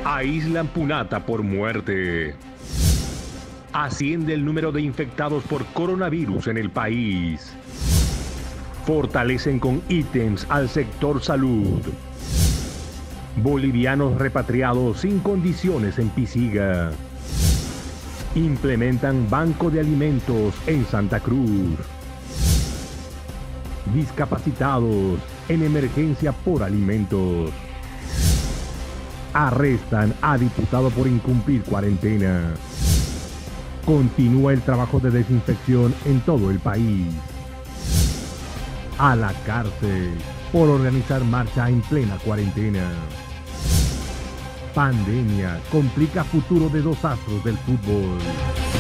Aíslan Punata por muerte. Asciende el número de infectados por coronavirus en el país. Fortalecen con ítems al sector salud. Bolivianos repatriados sin condiciones en Pisiga. Implementan banco de alimentos en Santa Cruz. Discapacitados en emergencia por alimentos. Arrestan a diputado por incumplir cuarentena. Continúa el trabajo de desinfección en todo el país. A la cárcel por organizar marcha en plena cuarentena. Pandemia complica futuro de dos astros del fútbol.